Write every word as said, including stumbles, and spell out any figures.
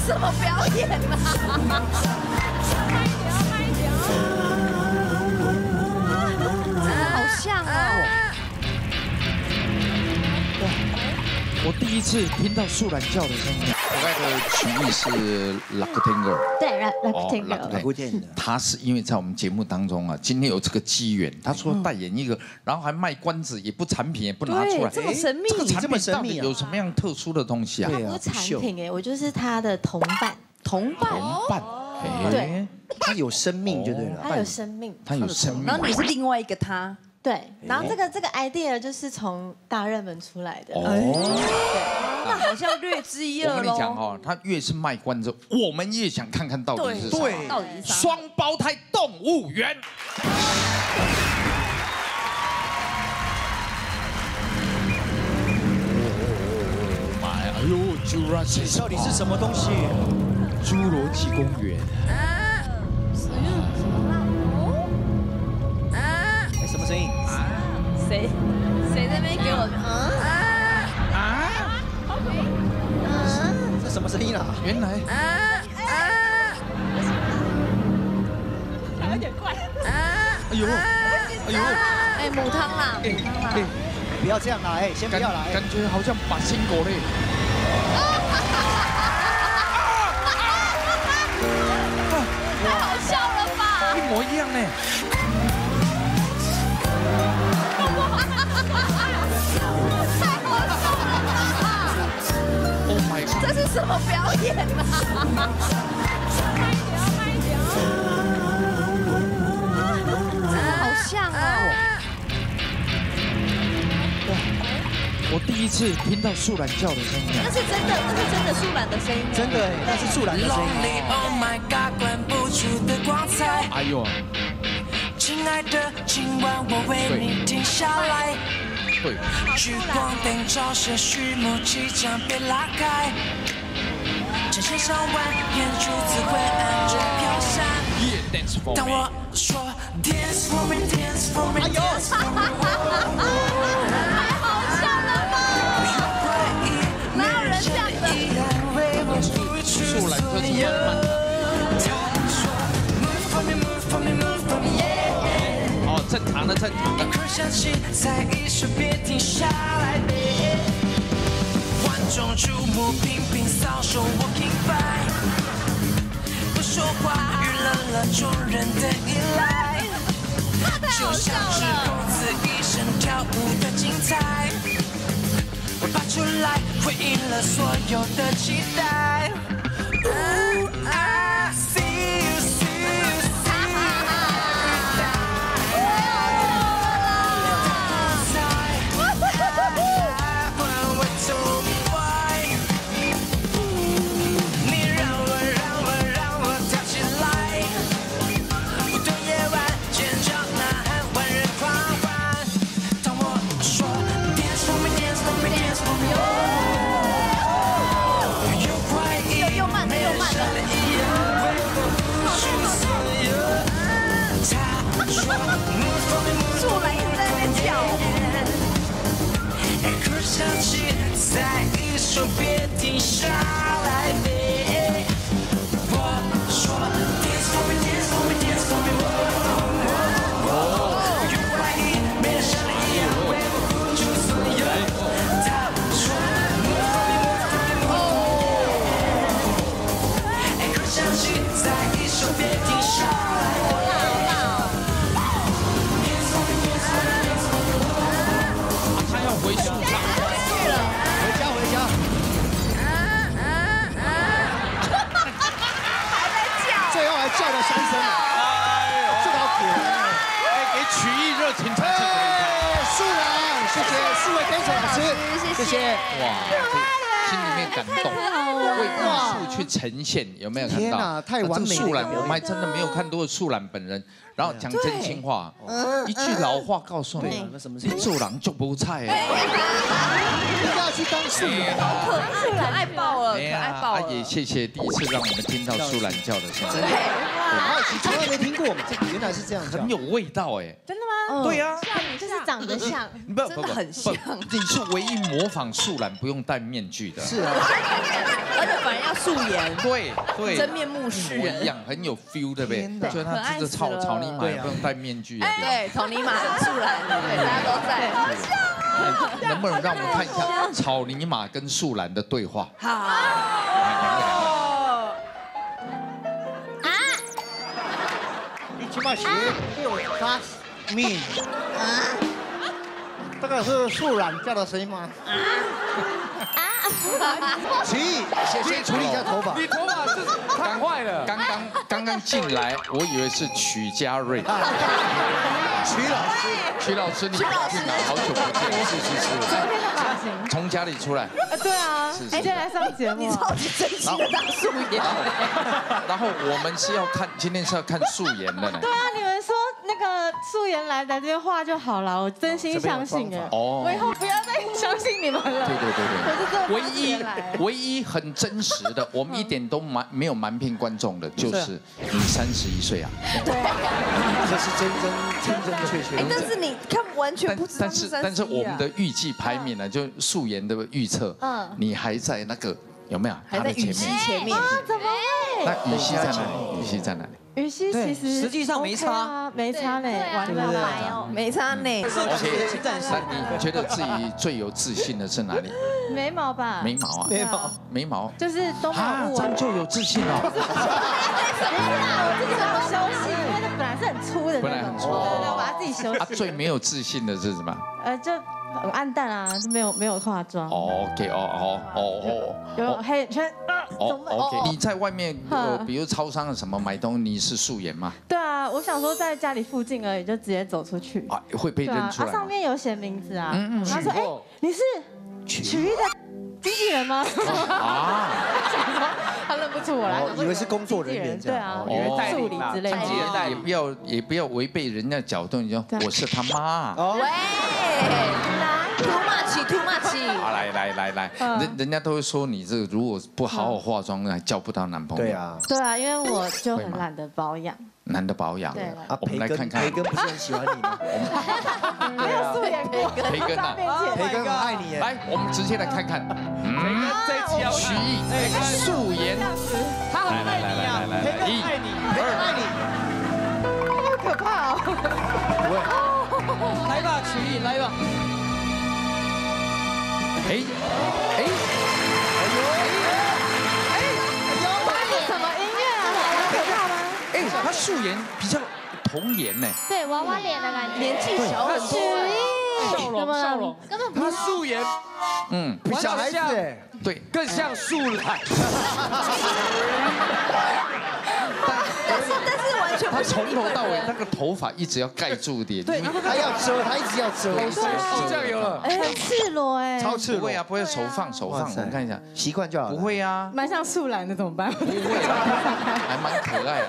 什么表演啊？好像哦。 我第一次听到树懒叫的声音。我那个曲艺是 Rakuten Girl。 对 ，Rakuten Girl。他是因为在我们节目当中啊，今天有这个机缘，他说代言一个，然后还卖关子，也不产品，也不拿出来， 这么神秘， 这个产品到底有什么样特殊的东西啊？ 它不是产品哎，我就是他的同伴， 同伴， 同伴。 对， 他有生命就对了， 他有生命， 他有生命。 然后你是另外一个他。 对，然后这个这个 idea 就是从大热门出来的。 哦， 对，那好像略知一二喽。 我跟你讲哦，他越是卖关子，我们越想看看到底是啥。 对， 到底是啥？ 双胞胎动物园。妈呀！哎呦，侏罗纪到底是什么东西？ 侏罗纪公园。 什么声音？ 谁谁在那边给我？ 啊啊！ 这什么声音啊？ 原来啊啊！ 有点怪。 哎呦哎呦！ 哎，母汤啦，母汤啦！ 不要这样啦，哎，先不要啦， 感觉好像把心狗嘞。 太好笑了吧！ 一模一样呢。 Oh my god！ 这是什么表演啊？好像哦。 我第一次听到树懒叫的声音。 那是真的，那是真的树懒的声音。 真的，那是树懒的声音。 哎呦！ 亲爱的，今晚我为你停下来。 对， 聚光灯照射序幕即将被拉开，成千上万眼珠子昏暗着飘散。当我说 dance for me, dance for me, dance for me， 太好笑了吧？哪有人这样的？ 树懒就是慢慢的。哦，正常的，正常的。 响起，再一首别停下来。万众瞩目，频频扫手 ，Walking by， 不说话，娱乐了众人的依赖。就像是公子一生跳舞的精彩，我拔出来，回应了所有的期待。I see you, see you, see you。 树懒一直在那边跳。 歌响起，再一首别停下来。我说 dance for me, dance for me, dance for me。有怀疑，没人像你一样为我付出所有。他说 move for me, move for me, move。歌响起，再一首别停下来。 回树上， 回家回家。 还在叫， 最后还叫了三声，这个好可爱。 哎，给曲艺热情掌声鼓励。 树懒，谢谢四位编手老师，谢谢。 哇，心里面感动，为艺术去呈现，有没有看到？ 天哪，太完美了！ 树懒，我们还真的没有看过树懒本人。然后讲真心话，一句老话告诉你，你做人就不菜哎。 一定要去当树懒， 可可爱爆了，可爱爆了。 也谢谢第一次让我们听到树懒叫的声音。 好奇，从来没听过嘛，这原来是这样叫， 很有味道哎。 真的吗？ 对呀， 就是长得像， 不真的很像不你是唯一模仿素兰不用戴面具的。 是啊， 而且反而要素颜， 对对， 真面目示人， 一模一样，很有 feel， 对不对？ 天哪所以他这个草草泥马也不用戴面具啊。 对，草泥马跟素兰，对，大家都在，好像能不能让我们看一下草泥马跟素兰的对话？ 好。 你起码学六八命啊，这个是素染叫的声音吗？奇艺，先先处理一下头发。 你头发是烫坏了。 刚刚刚刚进来，我以为是曲家瑞。 曲老师， 曲老师，你去哪？好久不见，是是是。 昨天的发型。 从家里出来。 呃，对啊， 是是今天来上节目， 你超级真心的大素颜。 然后我们是要看，今天是要看素颜的呢。 对啊，你们说那个素颜来来这边画就好了，我真心相信哎。 哦我以后不要再相信你们了。 对对对我是真的对，唯一唯一很真实的，我们一点都瞒没有瞒骗观众的，就是你三十一岁啊。 对， 这是真真真真确确哎，。但是你看完全但不知道但是但是我们的预计排名呢，就素颜的预测， 嗯你还在那个有没有？ 还在雨熙前面， 怎么会？ 那雨熙在哪里？雨熙在哪里雨熙其实实际上没差 OK 啊，没差呢，完对对了对哦， 没差呢。 ？OK，那你觉得自己最有自信的是哪里？ 眉毛吧， 眉毛啊， 对啊眉毛。 就是都没啊， 有雾啊。 这样就有自信了。 我自己要休息，因为那本来是很粗的那种， 本来很粗对对对，我把它自己休啊， 息。 最没有自信的是什么？ 呃，就很暗淡啊，就没有没有化妆。 哦，OK，哦哦哦哦。 有黑眼圈，啊，怎哦么 ，OK，你在外面呃， 哼比如超商什么买东西，你是素颜吗？ 对啊，我想说在家里附近而已，就直接走出去。 啊，会被对啊，它上认出来吗？ 面有写名字啊， 嗯嗯然后说，哎，你是曲艺的经纪人吗？ 啊， 他认不出我来， 哦以为是工作人员这对样啊， 以为代理助理之类的。 经纪人代理也不要也不要违背人家的角度，你说对我是他妈。 哦喂，too much too much。 啊，来来来来， 嗯人人家都会说你这个如果不好好化妆，还交不到男朋友。 对，啊， 对啊，因为我就很懒得保养， 难得保养。 对啊， 我们培根来看看培根不是很喜欢你吗？ 没有素颜过， 培根啊在面前。 培根很爱你耶。 来，我们直接来看看，嗯， 这一期要曲艺素颜， 他很爱你啊，培根爱你，培根爱你。 好可怕哦！ 来吧，曲艺，来吧。 哎哎， 什么音乐啊？好可怕吗？ 哎，他素颜比较童颜呢。 对娃娃脸的感觉， 年纪小很曲多。 艺， 笑容，笑容， 根本不他素颜嗯， 比小孩子哎， 对， 更像素兰。 但是但是完全他不是你从头到尾本人那个头发一直要盖住点， 对，他要遮，他一直要遮， 哦，这样有了。 哎，很赤裸哎， 超赤裸不会啊，不会手放手放，我们看一下， 习惯就好了。 不会啊， 蛮像素兰的，怎么办？ 不会啊，还蛮可爱的。